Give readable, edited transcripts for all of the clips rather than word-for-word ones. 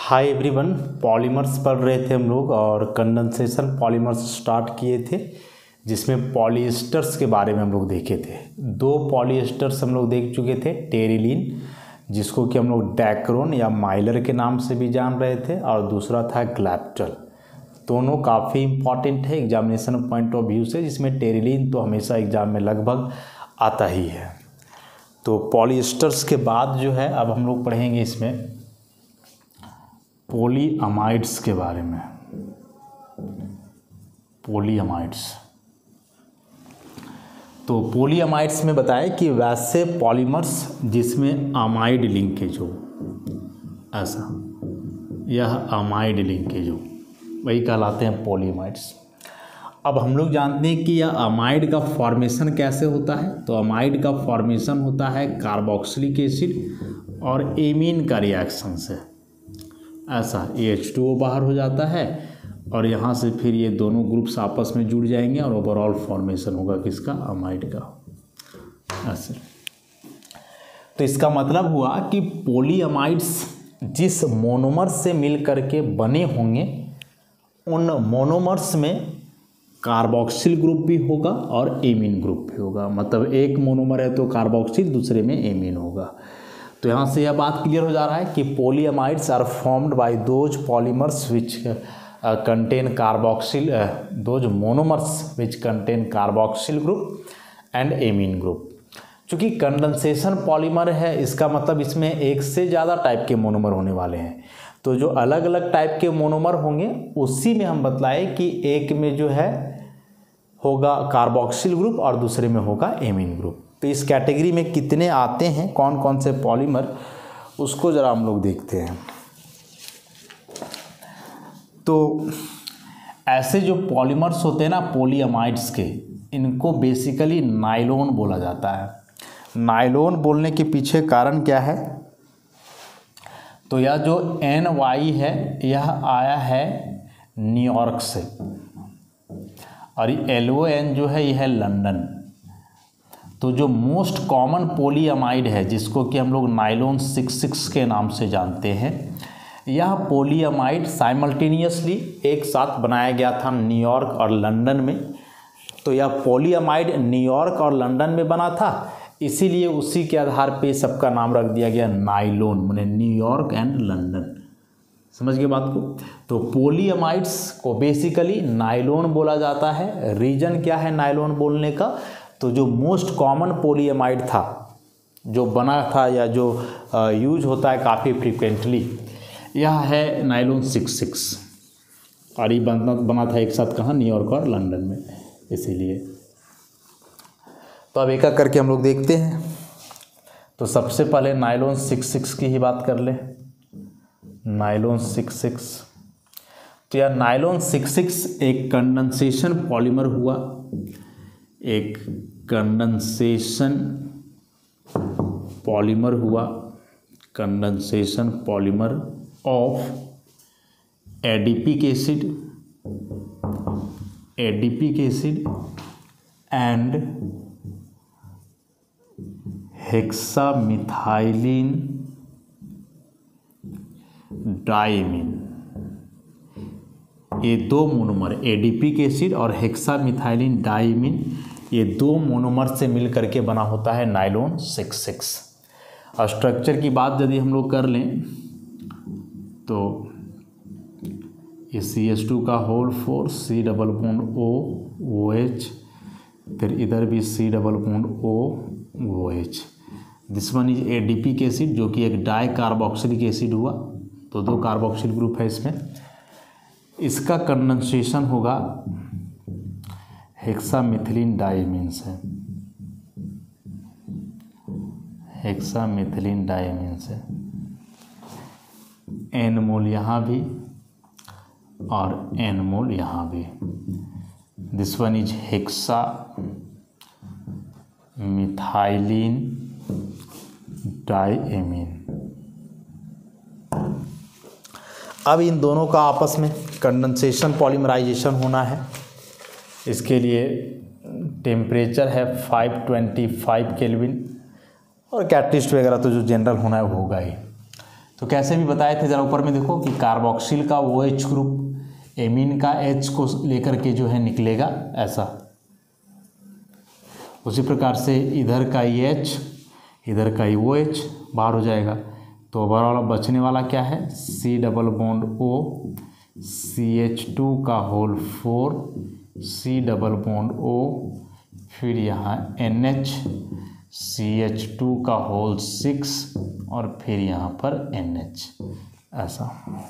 Hi everyone, polymers पढ़ रहे थे हम लोग और कंडेंसेशन पॉलीमर्स स्टार्ट किए थे जिसमें पॉलीएस्टर्स के बारे में हम लोग देखे थे। दो पॉलीएस्टर्स हम लोग देख चुके थे, टेरिलीन जिसको कि हम लोग डैक्रोन या माइलर के नाम से भी जान रहे थे, और दूसरा था ग्लैप्टल। दोनों काफ़ी इंपॉर्टेंट है एग्जामिनेशन पॉइंट ऑफ व्यू से, जिसमें टेरिलीन तो हमेशा एग्जाम में लगभग आता ही है। तो पॉलीएस्टर्स के बाद जो है अब हम लोग पढ़ेंगे इसमें पॉलीअमाइड्स के बारे में। पॉलीअमाइड्स, तो पॉलीअमाइड्स में बताया कि वैसे पॉलीमर्स जिसमें अमाइड लिंकेज हो, ऐसा यह अमाइड लिंकेज हो, वही कहलाते हैं पॉलीअमाइड्स। अब हम लोग जानते हैं कि यह अमाइड का फॉर्मेशन कैसे होता है। तो अमाइड का फॉर्मेशन होता है कार्बोक्सिलिक एसिड और एमीन का रिएक्शन से। ऐसा H2O बाहर हो जाता है और यहाँ से फिर ये दोनों ग्रुप्स आपस में जुड़ जाएंगे और ओवरऑल फॉर्मेशन होगा किसका, अमाइड का। ऐसे तो इसका मतलब हुआ कि पॉलीअमाइड्स जिस मोनोमर से मिल करके बने होंगे उन मोनोमर्स में कार्बोक्सिल ग्रुप भी होगा और एमीन ग्रुप भी होगा। मतलब एक मोनोमर है तो कार्बोक्सिल, दूसरे में एमीन होगा। तो यहाँ से यह बात क्लियर हो जा रहा है कि polyamides are formed by those polymers which contain carboxyl, those monomers which contain carboxyl group and amine group. चूँकि कंडेंसेशन पॉलीमर है, इसका मतलब इसमें एक से ज़्यादा टाइप के मोनोमर होने वाले हैं। तो जो अलग अलग टाइप के मोनोमर होंगे उसी में हम बतलाए कि एक में जो है होगा कार्बोक्सिल ग्रुप और दूसरे में होगा एमीन ग्रुप। तो इस कैटेगरी में कितने आते हैं, कौन कौन से पॉलीमर, उसको ज़रा हम लोग देखते हैं। तो ऐसे जो पॉलीमर्स होते हैं ना पॉलीअमाइड्स के, इनको बेसिकली नायलॉन बोला जाता है। नायलॉन बोलने के पीछे कारण क्या है, तो यह जो NY है यह आया है न्यूयॉर्क से, और LON जो है यह है लंदन। तो जो मोस्ट कॉमन पॉलीअमाइड है जिसको कि हम लोग नायलॉन 66 के नाम से जानते हैं, यह पॉलीअमाइड साइमल्टेनियसली एक साथ बनाया गया था न्यूयॉर्क और लंदन में। तो यह पॉलीअमाइड न्यूयॉर्क और लंदन में बना था, इसीलिए उसी के आधार पे सबका नाम रख दिया गया नायलॉन, माने न्यूयॉर्क एंड लंदन। समझ गए बात को। तो पॉलीअमाइड्स को बेसिकली नायलॉन बोला जाता है। रीजन क्या है नायलॉन बोलने का, तो जो मोस्ट कॉमन पॉलीअमाइड था, जो बना था या जो यूज होता है काफ़ी फ्रीक्वेंटली, यह है नायलॉन 66, और ये बना था एक साथ कहाँ, न्यूयॉर्क और लंदन में, इसीलिए। तो अब एक एक करके हम लोग देखते हैं। तो सबसे पहले नायलॉन 66 की ही बात कर ले। नायलॉन 66, तो यह नायलॉन 66 एक कंडेंसेशन पॉलीमर हुआ, एक कंडेंसेशन पॉलीमर हुआ, condensation polymer of adipic acid, adipic acid and hexamethylene diamine. ये दो मोनोमर, एडिपिक एसिड और हेक्सामिथाइलिन डाइमीन, ये दो मोनोमर से मिल करके बना होता है नायलॉन 66। और स्ट्रक्चर की बात यदि हम लोग कर लें तो ये CH2 का whole 4, C double bond O OH, फिर इधर भी C double bond O OH। This one is adipic acid जो कि एक डाई कार्बोक्सिलिक एसिड हुआ, तो दो कार्बोक्सिल ग्रुप है इसमें। इसका कंडेंसेशन होगा हेक्सामिथिलीन डाइमीन से, हेक्सामिथिलीन डाइमीन से। N मोल यहाँ भी और N मोल यहाँ भी। This one is hexamethylene diamine. अब इन दोनों का आपस में कंडेंसेशन पॉलीमराइजेशन होना है। इसके लिए टेम्परेचर है 525 केल्विन, और कैटलिस्ट वगैरह तो जो जनरल होना है वो होगा ही। तो कैसे भी बताए थे, ज़रा ऊपर में देखो कि कार्बोक्सिल का OH ग्रुप एमीन का H को लेकर के जो है निकलेगा ऐसा। उसी प्रकार से इधर का H, इधर का OH बाहर हो जाएगा। तो ओवरऑल बचने वाला क्या है, C double bond O CH2 का whole 4 C double bond O, फिर यहाँ NH CH2 का होल 6 और फिर यहाँ पर NH ऐसा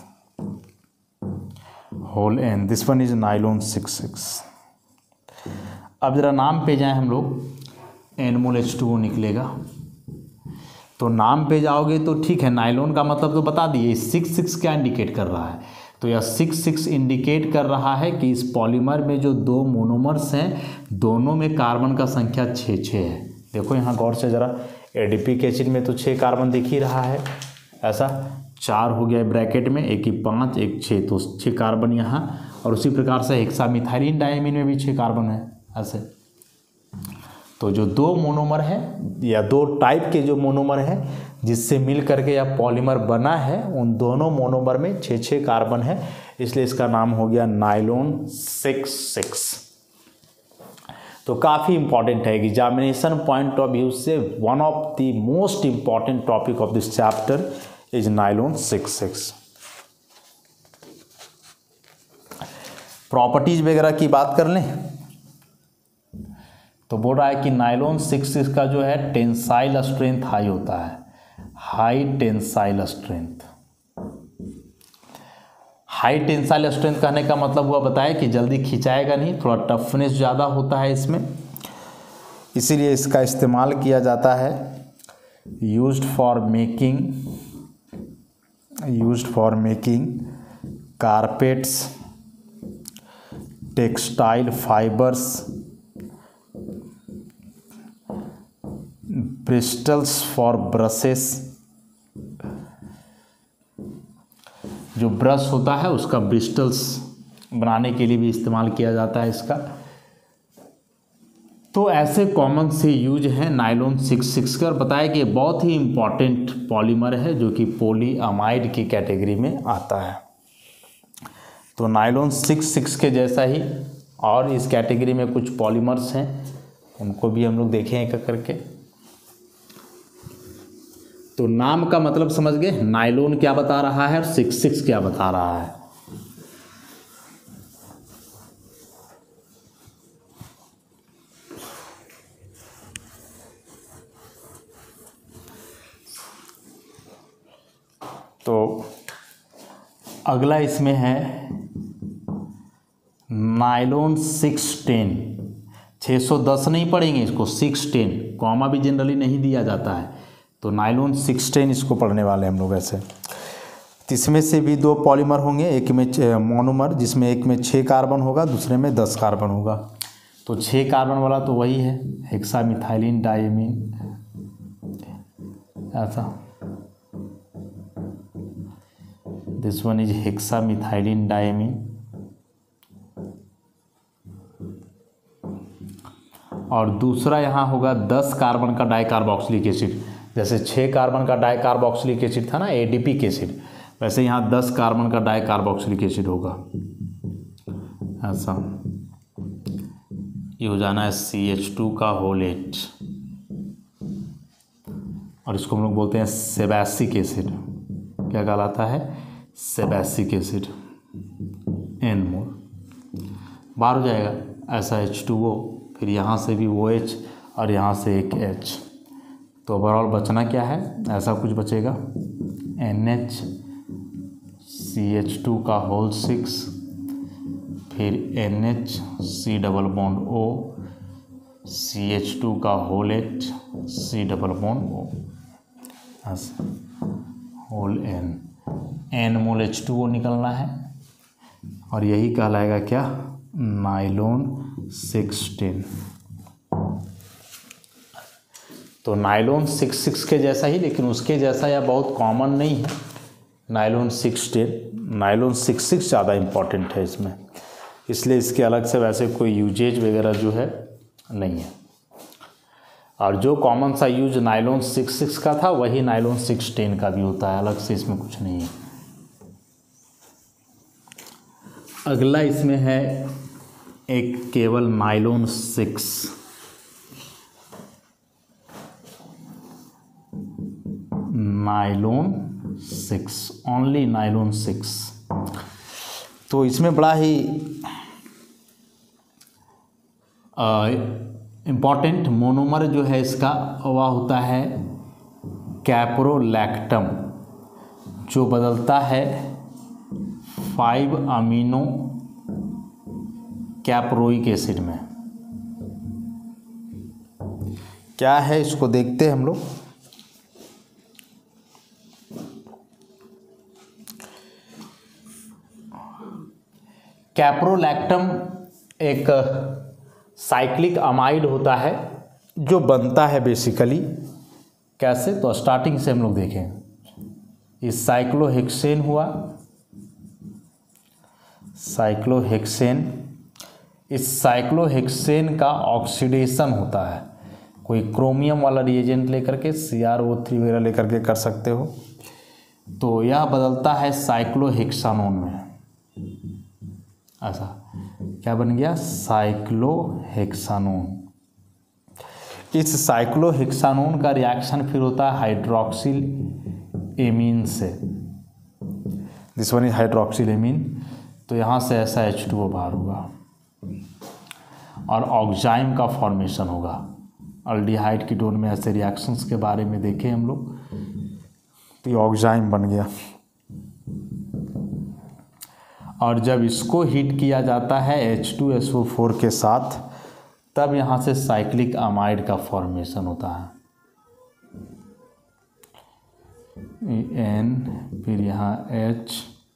whole N। This one is nylon 66। अब ज़रा नाम पे जाएं हम लोग, N मोल H2O निकलेगा। तो नाम पे जाओगे तो ठीक है, नाइलॉन का मतलब तो बता दिए। 66 क्या इंडिकेट कर रहा है, तो यह 66 इंडिकेट कर रहा है कि इस पॉलीमर में जो दो मोनोमर्स हैं दोनों में कार्बन का संख्या 6 है। देखो यहाँ गौर से ज़रा, एडीपी एसिड में तो 6 कार्बन दिख ही रहा है ऐसा, 4 हो गया ब्रैकेट में, एक ही 5 एक 6, तो 6 कार्बन यहाँ। और उसी प्रकार से हेक्सामिथाइलिन डायमीन में भी 6 कार्बन है ऐसे। तो जो दो मोनोमर है या दो टाइप के जो मोनोमर है जिससे मिल करके यह पॉलीमर बना है, उन दोनों मोनोमर में 6 कार्बन है, इसलिए इसका नाम हो गया नाइलॉन 66। तो काफ़ी इंपॉर्टेंट है, एग्जामिनेशन पॉइंट ऑफ व्यू से one of the most important topic of this chapter is nylon 66। Properties वगैरह की बात कर लें तो बोल रहा है कि नाइलॉन 66 का जो है टेंसाइल स्ट्रेंथ हाई होता है, high tensile strength. High tensile strength कहने का मतलब हुआ बताया कि जल्दी खिंचाएगा नहीं, थोड़ा टफनेस ज़्यादा होता है इसमें, इसीलिए इसका इस्तेमाल किया जाता है used for making carpets, textile fibres, bristles for brushes. जो ब्रश होता है उसका ब्रिस्टल्स बनाने के लिए भी इस्तेमाल किया जाता है इसका। तो ऐसे कॉमन से यूज हैं नाइलॉन 66 का, और बताया कि बहुत ही इम्पॉर्टेंट पॉलीमर है जो कि पॉलीअमाइड की कैटेगरी में आता है। तो नाइलॉन 66 के जैसा ही और इस कैटेगरी में कुछ पॉलीमर्स हैं, उनको भी हम लोग देखें एक करके। तो नाम का मतलब समझ गए, नाइलॉन क्या बता रहा है और 66 क्या बता रहा है। तो अगला इसमें है नाइलॉन 610। 610 नहीं पढ़ेंगे इसको, 610, कॉमा भी जनरली नहीं दिया जाता है, तो नाइलॉन 610 इसको पढ़ने वाले हम लोग ऐसे। इसमें से भी दो पॉलीमर होंगे, एक में मोनोमर जिसमें एक में 6 कार्बन होगा, दूसरे में 10 कार्बन होगा। तो 6 कार्बन वाला तो वही है हेक्सामिथाइलिन डायमीन ऐसा, this one is hexamethylene diamine. और दूसरा यहाँ होगा 10 कार्बन का डाइकार्बोक्सिलिक एसिड। जैसे 6 कार्बन का डाइकार्बोक्सिलिक एसिड था ना एडीपी एसिड, वैसे यहाँ 10 कार्बन का डाइकार्बोक्सिलिक एसिड होगा ऐसा। ये हो जाना है CH2 का होल 8, और इसको हम लोग बोलते हैं सेबैसिक एसिड। क्या कहलाता है? सेबैसिक एसिड। N मोल बाहर हो जाएगा ऐसा H2O, फिर यहाँ से भी OH और यहाँ से एक H। तो ओवरऑल बचना क्या है, ऐसा कुछ बचेगा NH CH2 का होल 6, फिर NH C double bond O CH2 का whole 8 C double bond O ऐसा होल N मोल H2O निकलना है, और यही कहलाएगा क्या, नाइलॉन 610। तो नाइलॉन 66 के जैसा ही, लेकिन उसके जैसा या बहुत कॉमन नहीं है नाइलॉन 610। नाइलॉन 66 ज़्यादा इम्पॉर्टेंट है इसमें, इसलिए इसके अलग से वैसे कोई यूजेज वगैरह जो है नहीं है। और जो कॉमन सा यूज नायलॉन 6 का था वही नायलॉन 610 का भी होता है, अलग से इसमें कुछ नहीं है। अगला इसमें है एक केवल नायलॉन 6, नायलॉन 6, ओनली नायलॉन 6। तो इसमें बड़ा ही इम्पॉर्टेंट मोनोमर जो है इसका वह होता है कैप्रोलैक्टम, जो बदलता है 5 अमीनो कैप्रोइक एसिड में। क्या है इसको देखते हैं हम लोग। कैप्रोलैक्टम एक साइक्लिक अमाइड होता है जो बनता है बेसिकली कैसे, तो स्टार्टिंग से हम लोग देखें। इस साइक्लोहेक्सेन हुआ, साइक्लोहेक्सेन, इस साइक्लोहेक्सेन का ऑक्सीडेशन होता है, कोई क्रोमियम वाला रिएजेंट लेकर के CrO3 वगैरह लेकर के कर सकते हो, तो यह बदलता है साइक्लोहेक्सानोन में। ऐसा क्या बन गया, साइक्लोहेक्सानोन। इस साइक्लोहेक्सानोन का रिएक्शन फिर होता है हाइड्रोक्सिल एमीन से, this one is hydroxyl amine. तो यहाँ से ऐसा H2O बाहर होगा और ऑक्जाइम का फॉर्मेशन होगा। अल्डिहाइड कीटोन में ऐसे रिएक्शंस के बारे में देखें हम लोग, तो ये ऑक्जाइम बन गया। और जब इसको हीट किया जाता है H2SO4 के साथ, तब यहाँ से साइक्लिक अमाइड का फॉर्मेशन होता है, N, फिर यहाँ H,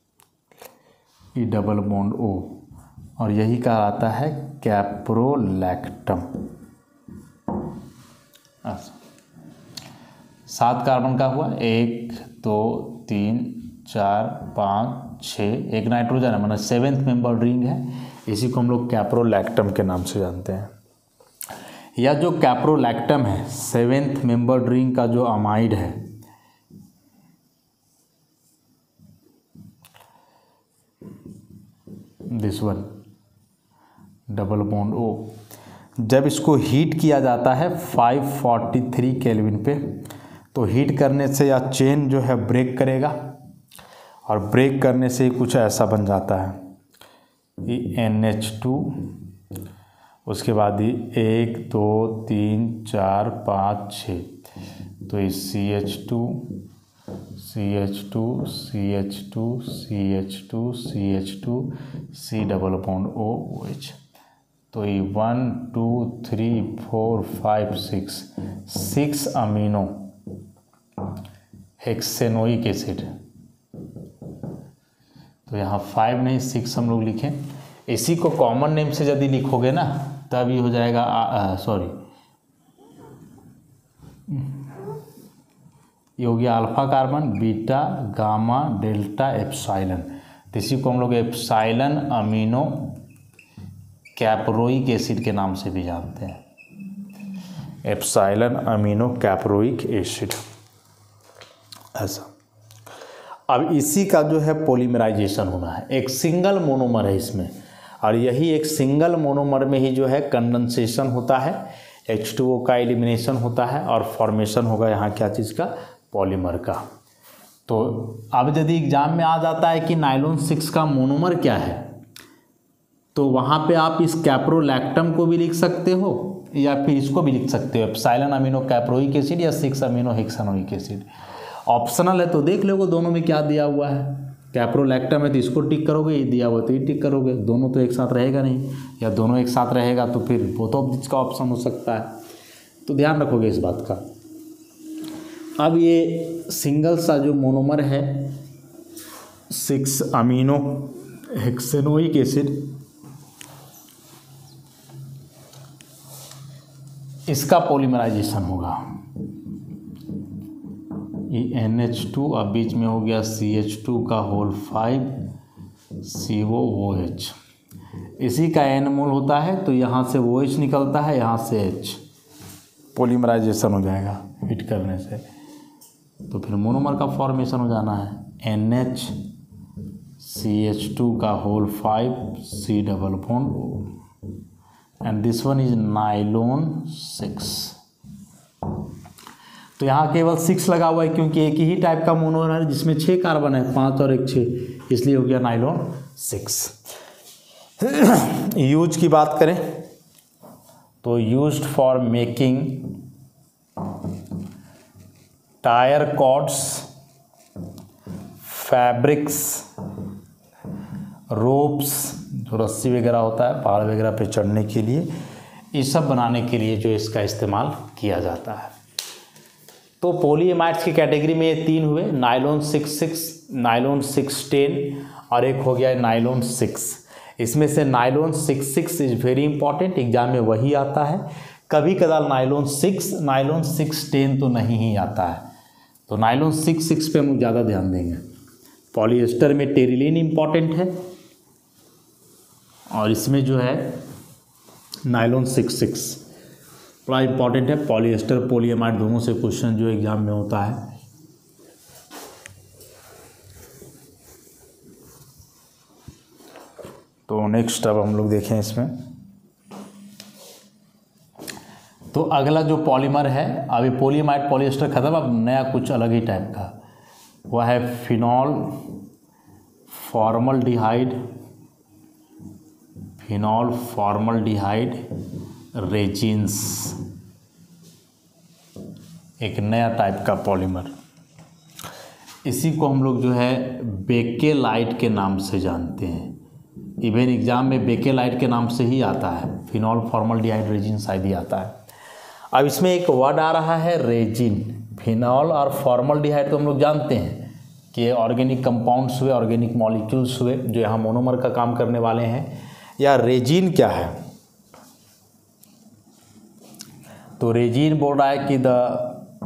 E double bond O, और यही कहलाता है कैप्रोलैक्टम। 7 कार्बन का हुआ, 1 2 3 4 5 6, एक नाइट्रोजन है, मतलब 7th मेंबर रिंग है। इसी को हम लोग कैप्रोलैक्टम के नाम से जानते हैं। या जो कैप्रोलैक्टम है 7th मेंबर रिंग का जो अमाइड है, this one double bond O, जब इसको हीट किया जाता है 543 केल्विन पे, तो हीट करने से या चेन जो है ब्रेक करेगा, और ब्रेक करने से कुछ ऐसा बन जाता है, ये NH2, उसके बाद ये 1 2 3 4 5 6, तो ये CH2 CH2 CH2 CH2 CH2 C double bond OH, तो ये 1 2 3 4 5 6 अमीनो हेक्सेनोइक एसिड। तो यहाँ 5 नहीं 6 हम लोग लिखें। इसी को कॉमन नेम से यदि लिखोगे ना, तब ये हो जाएगा सॉरी, ये हो गया alpha carbon, beta, gamma, delta, epsilon. तो इसी को हम लोग एप्साइलन अमीनो कैप्रोइक एसिड के नाम से भी जानते हैं, एप्साइलन अमीनो कैप्रोइक एसिड। ऐसा अब इसी का जो है पॉलीमराइजेशन होना है, एक सिंगल मोनोमर है इसमें, और यही एक सिंगल मोनोमर में ही जो है कंडेंसेशन होता है, H2O का एलिमिनेशन होता है, और फॉर्मेशन होगा यहाँ क्या चीज़ का, पॉलीमर का। तो अब यदि एग्जाम में आ जाता है कि नायलॉन 6 का मोनोमर क्या है, तो वहाँ पे आप इस कैप्रोलैक्टम को भी लिख सकते हो, या फिर इसको भी लिख सकते हो, एप्सिलॉन अमीनो कैप्रोइक एसिड या 6 अमीनो हेक्सानोइक एसिड। ऑप्शनल है, तो देख लोगे दोनों में क्या दिया हुआ है। कैप्रोलैक्टम है तो इसको टिक करोगे, ये दिया हुआ तो ये टिक करोगे, दोनों तो एक साथ रहेगा नहीं, या दोनों एक साथ रहेगा तो फिर बोथ ऑफ दिस का ऑप्शन हो सकता है, तो ध्यान रखोगे इस बात का। अब ये सिंगल सा जो मोनोमर है 6 अमीनो हेक्सेनोइक एसिड, इसका पॉलीमराइजेशन होगा, ये NH2 अब बीच में हो गया CH2 का होल 5 COOH, इसी का N मोल होता है, तो यहाँ से OH निकलता है, यहाँ से H, पॉलीमराइजेशन हो जाएगा हीट करने से, तो फिर मोनोमर का फॉर्मेशन हो जाना है NHCH2 C double bond and this one is nylon 6। तो यहाँ केवल 6 लगा हुआ है क्योंकि एक ही टाइप का मोनोमर है जिसमें 6 कार्बन है, 5 और 1 6, इसलिए हो गया नाइलॉन 6। यूज की बात करें तो used for making tyre cords, fabrics, ropes, जो रस्सी वगैरह होता है पहाड़ वगैरह पे चढ़ने के लिए, ये सब बनाने के लिए जो इसका इस्तेमाल किया जाता है। तो पॉलीएमाइड्स की कैटेगरी में ये 3 हुए, नायलॉन 6, नायलॉन 610 और एक हो गया नायलॉन 6। इसमें से nylon 6 is very important, exam में वही आता है। कभी कदार नायलॉन 610 तो नहीं ही आता है, तो नायलॉन 6 पे हम लोग ज़्यादा ध्यान देंगे। पॉलिएस्टर में टेरिलीन इंपॉर्टेंट है और इसमें जो है नायलॉन 6 बड़ा इंपॉर्टेंट है। पॉलिएस्टर पॉलीएमाइड दोनों से क्वेश्चन जो एग्जाम में होता है। तो नेक्स्ट अब हम लोग देखें इसमें, तो अगला जो पॉलीमर है, अभी पॉलीएमाइड पॉलिएस्टर खत्म, अब नया कुछ अलग ही टाइप का, वह है फिनॉल फॉर्मल्डिहाइड रेजिन्स, एक नया टाइप का पॉलीमर। इसी को हम लोग जो है बेकेलाइट के नाम से जानते हैं। इवन एग्जाम में बेकेलाइट के नाम से ही आता है, फिनॉल फॉर्मल्डिहाइड रेजिन शायद ही आता है। अब इसमें एक वर्ड आ रहा है रेजिन। फिनॉल और फॉर्मल्डिहाइड तो हम लोग जानते हैं कि ऑर्गेनिक कंपाउंड्स हुए, ऑर्गेनिक मॉलिक्यूल्स हुए जो यहाँ मोनोमर का काम करने वाले हैं। या रेजिन क्या है, तो रेजिन बोल रहा है कि द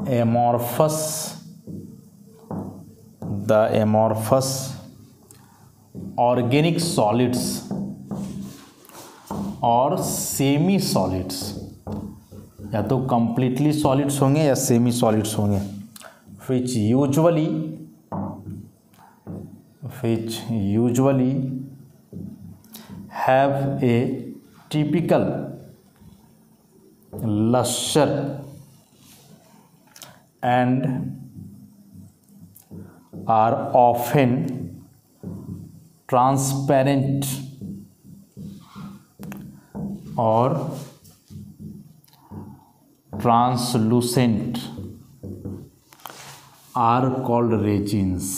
एमॉर्फस ऑर्गेनिक सॉलिड्स और सेमी सॉलिड्स, या तो कंप्लीटली सॉलिड्स होंगे या सेमी सॉलिड्स होंगे, which usually have a typical luster and are often transparent or translucent are called resins।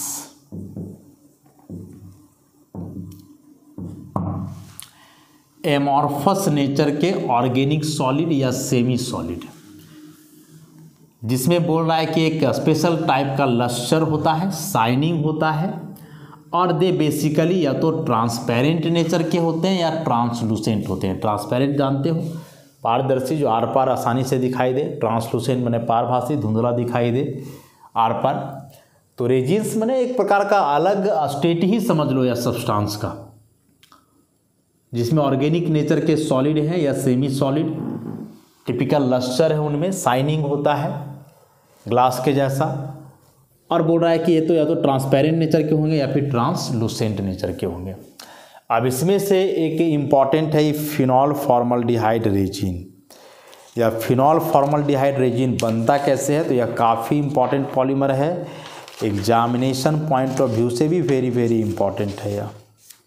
Amorphous nature के ऑर्गेनिक सॉलिड या सेमी सॉलिड, जिसमें बोल रहा है कि एक स्पेशल टाइप का लस्टर होता है, शाइनिंग होता है, और दे बेसिकली या तो ट्रांसपेरेंट नेचर के होते हैं या ट्रांसलूसेंट होते हैं। ट्रांसपेरेंट जानते हो, पारदर्शी, जो आर पार आसानी से दिखाई दे। ट्रांसलूसेंट माने पारभासी, धुंधला दिखाई दे आर पार। तो रेजिन्स माने एक प्रकार का अलग स्टेट ही समझ लो या सब्सटेंस का, जिसमें ऑर्गेनिक नेचर के सॉलिड हैं या सेमी सॉलिड, टिपिकल लस्टर है, उनमें शाइनिंग होता है ग्लास के जैसा, और बोल रहा है कि ये तो या तो ट्रांसपेरेंट नेचर के होंगे या फिर ट्रांसलूसेंट नेचर के होंगे। अब इसमें से एक इम्पॉर्टेंट है फिनॉल फॉर्मल्डिहाइड रेजिन। या फिनॉल फॉर्मल्डिहाइड रेजिन बनता कैसे है, तो यह काफ़ी इम्पॉर्टेंट पॉलीमर है, एग्जामिनेशन पॉइंट ऑफ व्यू से भी वेरी वेरी इम्पॉर्टेंट है। यह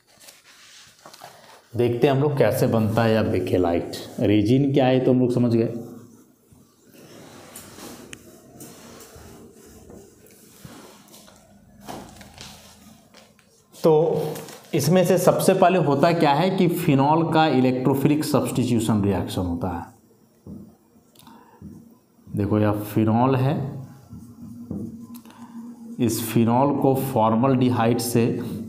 देखते हैं हम लोग कैसे बनता है या बेकेलाइट। रेजिन क्या है तो हम लोग समझ गए। तो इसमें से सबसे पहले होता क्या है कि फिनॉल का इलेक्ट्रोफिलिक सब्स्टिट्यूशन रिएक्शन होता है। देखो यह फिनॉल है, इस फिनॉल को फॉर्मल्डिहाइड से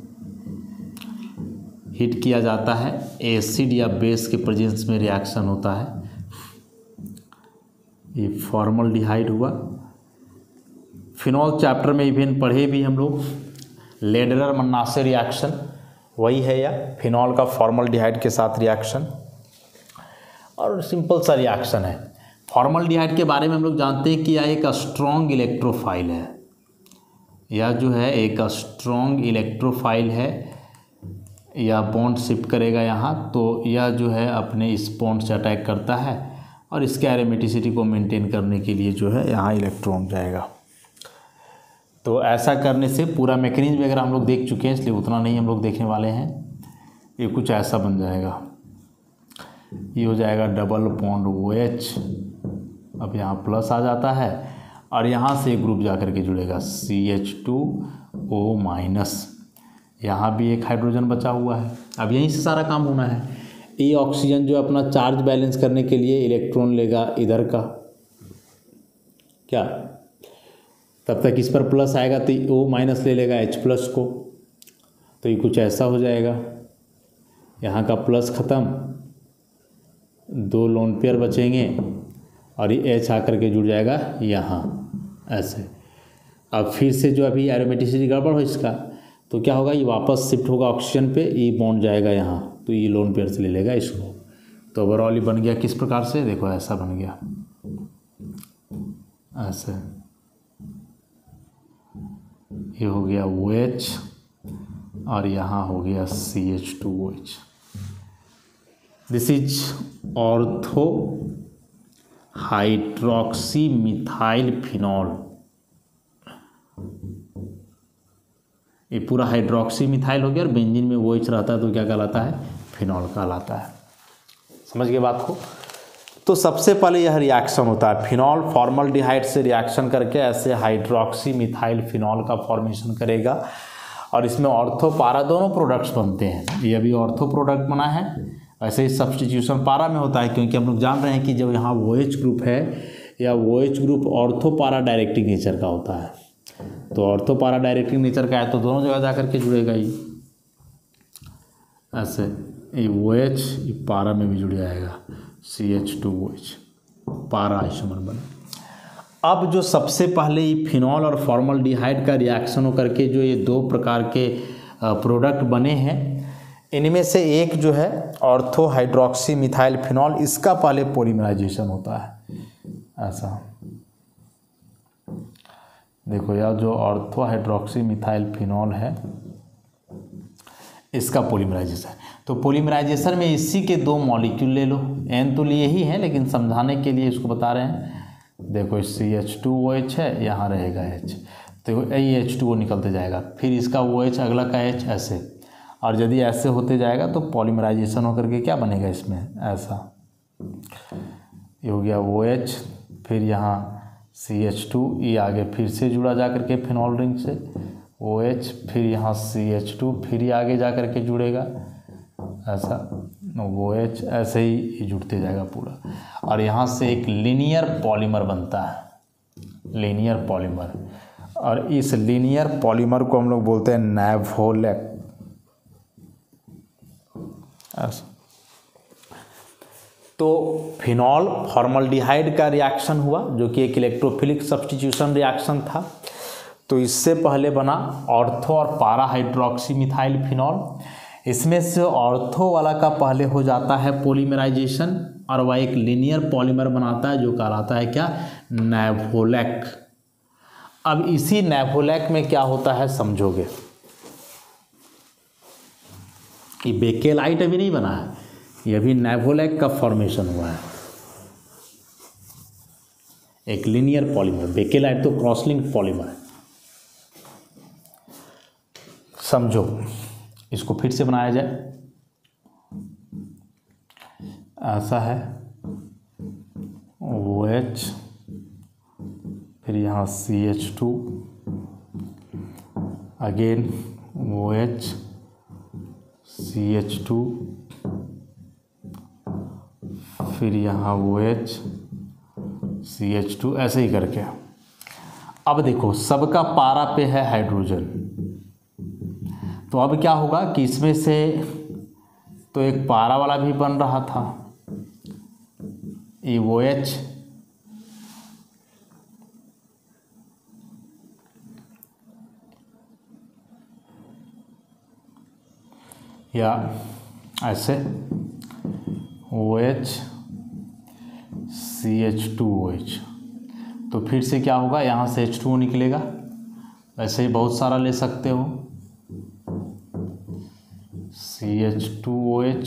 हीट किया जाता है, एसिड या बेस के प्रेजेंस में रिएक्शन होता है। ये फॉर्मल्डिहाइड हुआ। फिनॉल चैप्टर में इवन पढ़े भी हम लोग, लेडरर मन्नासे रिएक्शन वही है, या फिनॉल का फॉर्मल्डिहाइड के साथ रिएक्शन, और सिंपल सा रिएक्शन है। फॉर्मल्डिहाइड के बारे में हम लोग जानते हैं कि यह एक स्ट्रॉन्ग इलेक्ट्रोफाइल है। यह जो है एक स्ट्रॉन्ग इलेक्ट्रोफाइल है। यह बॉन्ड शिफ्ट करेगा यहाँ, तो यह जो है अपने इस बॉन्ड से अटैक करता है और इसके एरोमेटिसिटी को मेंटेन करने के लिए जो है यहाँ इलेक्ट्रॉन जाएगा। तो ऐसा करने से पूरा मैकेनिज्म वगैरह हम लोग देख चुके हैं, इसलिए उतना नहीं हम लोग देखने वाले हैं। ये कुछ ऐसा बन जाएगा, ये हो जाएगा डबल बॉन्ड OH। अब यहाँ प्लस आ जाता है और यहाँ से ग्रुप जा कर के जुड़ेगा CH2O-। यहाँ भी एक हाइड्रोजन बचा हुआ है। अब यहीं से सारा काम होना है। ये ऑक्सीजन जो अपना चार्ज बैलेंस करने के लिए इलेक्ट्रॉन लेगा इधर का, क्या तब तक इस पर प्लस आएगा तो O- ले लेगा H+ को, तो ये कुछ ऐसा हो जाएगा। यहाँ का प्लस ख़त्म, 2 लोन पेयर बचेंगे और ये H आकर के जुड़ जाएगा यहाँ ऐसे। अब फिर से जो अभी एरोमेटिसिटी गड़बड़ हो इसका, तो क्या होगा, ये वापस शिफ्ट होगा ऑक्सीजन पे, ये बॉन्ड जाएगा यहाँ, तो ये लोन पेयर से ले लेगा इसको। तो ओवरऑल ये बन गया किस प्रकार से, देखो ऐसा बन गया ऐसे। ये हो गया OH और यहाँ हो गया CH2OH। This is ortho hydroxy methyl phenol. ये पूरा हाइड्रोक्सी मिथाइल हो गया और बेंजीन में OH रहता है तो क्या कहलाता है, फिनॉल कहलाता है। समझ गए बात को। तो सबसे पहले यह रिएक्शन होता है, फिनॉल फॉर्मल्डिहाइड से रिएक्शन करके ऐसे हाइड्रोक्सी मिथाइल फिनॉल का फॉर्मेशन करेगा और इसमें ऑर्थो पारा दोनों प्रोडक्ट्स बनते हैं। ये अभी ऑर्थो प्रोडक्ट बना है, ऐसे ही सब्स्टिट्यूशन पारा में होता है, क्योंकि हम लोग जान रहे हैं कि जब यहाँ OH ग्रुप है या OH group ortho para directing nature का होता है। तो ऑर्थो पारा डायरेक्टिंग नेचर का है तो दोनों जगह जा करके जुड़ेगा ये ऐसे। ये OH ये पारा में भी जुड़ जाएगा, CH2OH पारा आइसोमर बने। अब जो सबसे पहले ये फिनॉल और फॉर्मल्डिहाइड का रिएक्शन होकर के जो ये 2 प्रकार के प्रोडक्ट बने हैं, इनमें से एक जो है ऑर्थो हाइड्रोक्सी मिथाइल फिनॉल, इसका पहले पॉलीमराइजेशन होता है ऐसा। देखो यह जो ऑर्थो हाइड्रोक्सी मिथाइल फिनॉल है इसका पॉलीमराइजेशन। तो पॉलीमराइजेशन में इसी के 2 मॉलिक्यूल ले लो, N तो लिए ही है लेकिन समझाने के लिए इसको बता रहे हैं। देखो CH2OH है, यहाँ रहेगा H, तो ये H2O निकलते जाएगा, फिर इसका OH अगला का H ऐसे, और यदि ऐसे होते जाएगा तो पॉलीमराइजेशन होकर के क्या बनेगा इसमें ऐसा। ये हो गया OH, फिर यहाँ CH2, ये आगे फिर से जुड़ा जा करके फिनॉल रिंग से OH, फिर यहाँ CH2, फिर ये आगे जा करके जुड़ेगा ऐसा OH, ऐसे ही जुड़ते जाएगा पूरा। और यहाँ से एक लीनियर पॉलीमर बनता है, लीनियर पॉलीमर, और इस लीनियर पॉलीमर को हम लोग बोलते हैं नेवोलेक ऐसा। तो फिनॉल फॉर्मल्डिहाइड का रिएक्शन हुआ जो कि एक इलेक्ट्रोफिलिक सब्स्टिट्यूशन रिएक्शन था। तो इससे पहले बना ऑर्थो और पारा हाइड्रोक्सी मिथाइल फिनॉल। इसमें से ऑर्थो वाला का पहले हो जाता है पॉलीमराइजेशन और वह एक लीनियर पॉलीमर बनाता है जो कहलाता है क्या, नेवोलेक। अब इसी नेवोलेक में क्या होता है समझोगे। ये बेकेलाइट अभी नहीं बना है, ये अभी नेवोलेक का फॉर्मेशन हुआ है, एक लीनियर पॉलीमर। बेकेलाइट तो क्रॉसलिंक्ड पॉलीमर है। समझो, इसको फिर से बनाया जाए, ऐसा है OH, फिर यहाँ CH2, अगेन OH CH2, फिर यहाँ OH CH2, ऐसे ही करके। अब देखो सबका पारा पे है हाइड्रोजन, तो अब क्या होगा कि इसमें से तो एक पारा वाला भी बन रहा था, ये OH, या ऐसे OH CH2OH। तो फिर से क्या होगा, यहाँ से H2O निकलेगा, वैसे ही बहुत सारा ले सकते हो, CH2OH,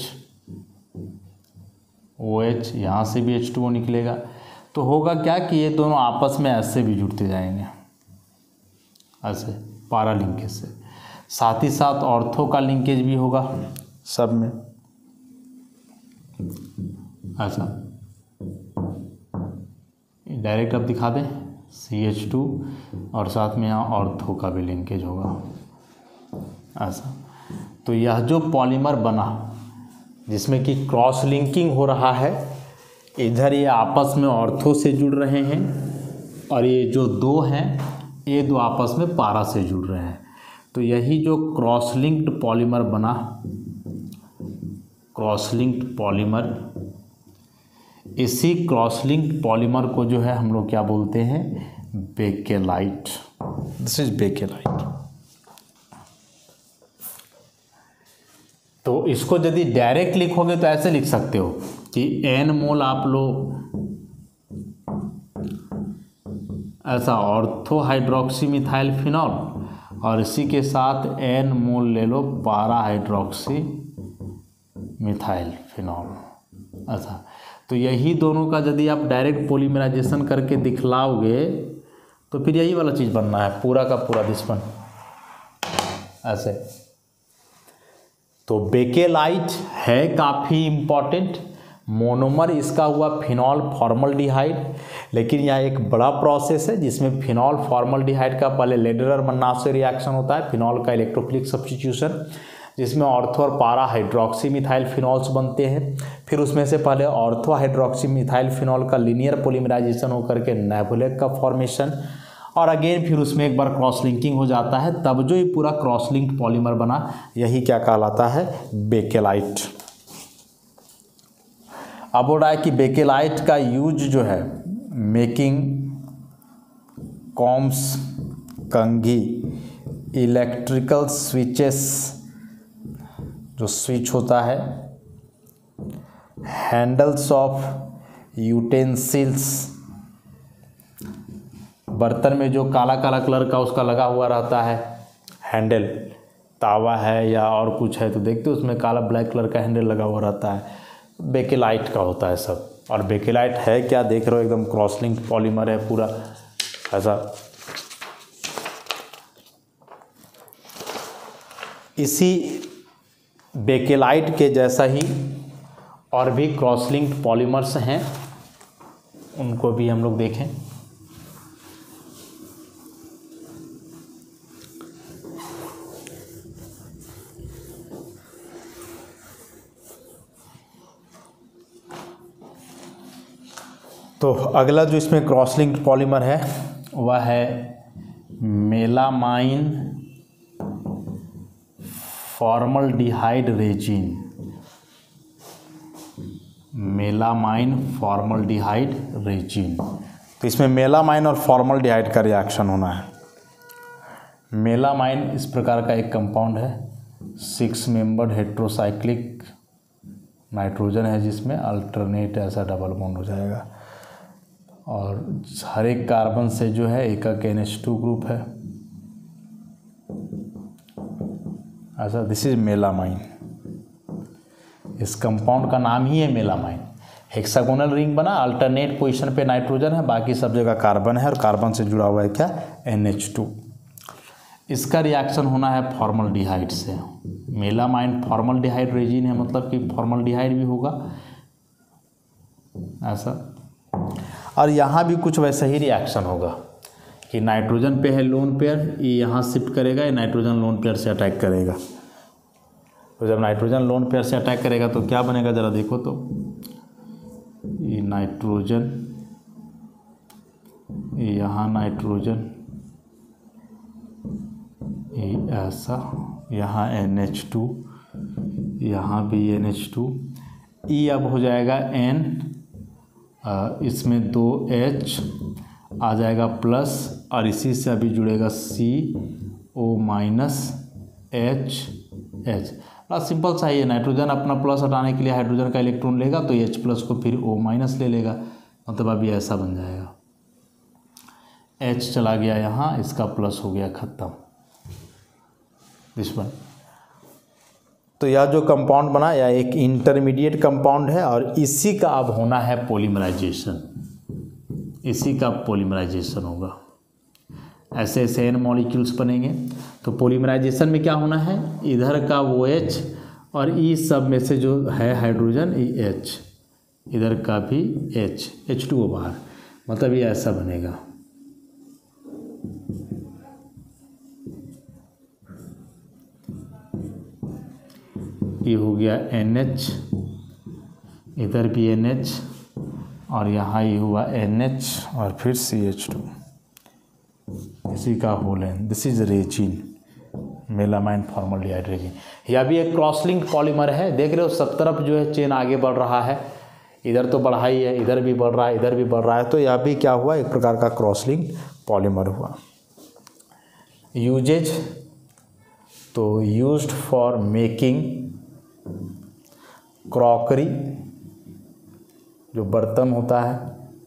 OH, यहाँ से भी H2O निकलेगा। तो होगा क्या कि ये दोनों आपस में ऐसे भी जुड़ते जाएंगे, ऐसे पारा लिंकेज से। साथ ही साथ ऑर्थो का लिंकेज भी होगा सब में, ऐसा डायरेक्ट अब दिखा दें CH2, और साथ में यहाँ ऑर्थो का भी लिंकेज होगा ऐसा। तो यह जो पॉलीमर बना जिसमें कि क्रॉस लिंकिंग हो रहा है, इधर ये आपस में ऑर्थो से जुड़ रहे हैं, और ये जो दो हैं ये दो आपस में पारा से जुड़ रहे हैं। तो यही जो क्रॉस लिंक्ड पॉलीमर बना, क्रॉस लिंक्ड पॉलीमर, इसी क्रॉस लिंक्ड पॉलीमर को जो है हम लोग क्या बोलते हैं, बेकेलाइट। This is bakelite. तो इसको यदि डायरेक्ट लिखोगे तो ऐसे लिख सकते हो कि N मोल आप लो ऐसा ऑर्थो हाइड्रोक्सी मिथाइल फिनॉल, और इसी के साथ N मोल ले लो पारा हाइड्रोक्सी मिथाइल फिनॉल ऐसा। तो यही दोनों का यदि आप डायरेक्ट पॉलीमराइजेशन करके दिखलाओगे तो फिर यही वाला चीज़ बनना है, पूरा का पूरा दुश्मन ऐसे। तो बेकेलाइट है काफ़ी इम्पॉर्टेंट मोनोमर, इसका हुआ फिनॉल फॉर्मल्डिहाइड। लेकिन यह एक बड़ा प्रोसेस है जिसमें फिनॉल फॉर्मल्डिहाइड का पहले लेडरर मन्ना से रिएक्शन होता है, फिनॉल का इलेक्ट्रोफिलिक सब्स्टिट्यूशन, जिसमें ऑर्थो और पारा हाइड्रोक्सी मिथाइल फिनॉल्स बनते हैं। फिर उसमें से पहले ऑर्थो हाइड्रोक्सी मिथाइल फिनॉल का लीनियर पॉलीमराइजेशन होकर के नेबुलेक का फॉर्मेशन, और अगेन फिर उसमें एक बार क्रॉस लिंकिंग हो जाता है, तब जो ये पूरा क्रॉस लिंक्ड पॉलीमर बना, यही क्या कहलाता है, बेकेलाइट। अब हो रहा है कि बेकेलाइट का यूज जो है मेकिंग कॉम्स, कंघी, इलेक्ट्रिकल स्विचेस, जो स्विच होता है, हैंडल्स ऑफ यूटेंसिल्स, बर्तन में जो काला काला कलर का उसका लगा हुआ रहता है हैंडल, तावा है या और कुछ है तो देखते हो उसमें काला ब्लैक कलर का हैंडल लगा हुआ रहता है, बेकेलाइट का होता है सब। और बेकेलाइट है क्या, देख रहे हो एकदम क्रॉस लिंक पॉलीमर है पूरा ऐसा। इसी बेकेलाइट के जैसा ही और भी क्रॉस लिंक्ड पॉलीमर्स हैं, उनको भी हम लोग देखें। तो अगला जो इसमें क्रॉस लिंक्ड पॉलीमर है वह है melamine formaldehyde resin. Melamine formaldehyde resin, तो इसमें मेलामाइन और फॉर्मल्डिहाइड का रिएक्शन होना है। मेलामाइन इस प्रकार का एक कंपाउंड है, 6 मेंबर्ड हेट्रोसाइक्लिक नाइट्रोजन है जिसमें अल्टरनेट ऐसा डबल बॉन्ड हो जाएगा, और हर एक कार्बन से जो है एक NH2 ग्रुप है ऐसा। दिस इज मेलामाइन, इस कंपाउंड का नाम ही है मेलामाइन। हेक्सागोनल रिंग बना, अल्टरनेट पोजीशन पे नाइट्रोजन है, बाकी सब जगह कार्बन है, और कार्बन से जुड़ा हुआ है क्या, NH2। इसका रिएक्शन होना है फॉर्मल्डिहाइड से। मेलामाइन फॉर्मल्डिहाइड रेजिन है, मतलब कि फॉर्मल्डिहाइड भी होगा ऐसा। और यहाँ भी कुछ वैसा ही रिएक्शन होगा कि नाइट्रोजन पे है लोन पेयर, ये यहाँ शिफ्ट करेगा, ये नाइट्रोजन लोन पेयर से अटैक करेगा। तो जब नाइट्रोजन लोन पेयर से अटैक करेगा तो क्या बनेगा, ज़रा देखो तो, ये नाइट्रोजन, ये यहाँ नाइट्रोजन, ये ऐसा, यहाँ NH2, यहाँ भी NH2, ई अब हो जाएगा N, इसमें 2H आ जाएगा प्लस, और इसी से अभी जुड़ेगा CO माइनस H। बड़ा सिंपल सा ही है, नाइट्रोजन अपना प्लस हटाने के लिए हाइड्रोजन का इलेक्ट्रॉन लेगा तो H प्लस को फिर O माइनस ले लेगा, मतलब अभी ऐसा बन जाएगा, H चला गया यहाँ, इसका प्लस हो गया ख़त्म, दिस वन। तो यह जो कंपाउंड बना यह एक इंटरमीडिएट कंपाउंड है और इसी का अब होना है पॉलीमराइजेशन, इसी का पॉलीमराइजेशन होगा। ऐसे ऐसे n मॉलिक्यूल्स बनेंगे। तो पॉलीमराइजेशन में क्या होना है, इधर का वो H और ई सब में से जो है हाइड्रोजन ये H, इधर का भी H2O बाहर, मतलब ये ऐसा बनेगा। ये हो गया NH, इधर भी NH और यहाँ ये हुआ NH और फिर CH2, इसी का होल है। This is resin, melamine formaldehyde resin. यह भी एक क्रॉस लिंक पॉलीमर है, देख रहे हो सब तरफ जो है चेन आगे बढ़ रहा है, इधर तो बढ़ा ही है, इधर भी बढ़ रहा है, इधर भी बढ़ रहा है, तो यह भी क्या हुआ, एक प्रकार का क्रॉस लिंक पॉलीमर हुआ। यूजेज, तो यूज्ड फॉर मेकिंग क्रॉकरी, जो बर्तन होता है,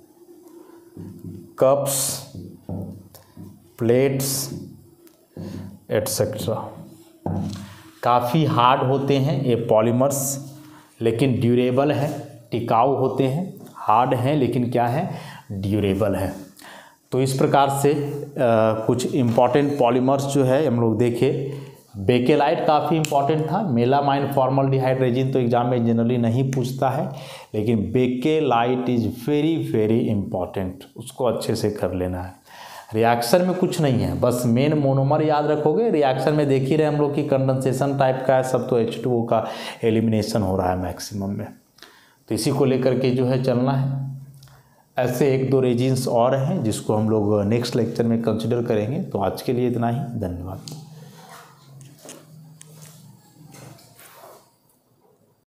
कप्स, प्लेट्स एटसेट्रा। काफ़ी हार्ड होते हैं ये पॉलीमर्स, लेकिन ड्यूरेबल है, टिकाऊ होते हैं, हार्ड हैं लेकिन क्या है, ड्यूरेबल है। तो इस प्रकार से कुछ इम्पॉर्टेंट पॉलीमर्स जो है हम लोग देखे। बेकेलाइट काफ़ी इंपॉर्टेंट था, मेलामाइन फॉर्मल्डिहाइड रेजिन तो एग्जाम में जनरली नहीं पूछता है, लेकिन Bakelite is very very important, उसको अच्छे से कर लेना है। रिएक्शन में कुछ नहीं है, बस मेन मोनोमर याद रखोगे। रिएक्शन में देख ही रहे हम लोग कि कंडेंसेशन टाइप का है सब, तो H2O का एलिमिनेशन हो रहा है मैक्सिमम में, तो इसी को लेकर के जो है चलना है। ऐसे एक दो रेजिन्स और हैं जिसको हम लोग नेक्स्ट लेक्चर में कंसिडर करेंगे। तो आज के लिए इतना ही, धन्यवाद।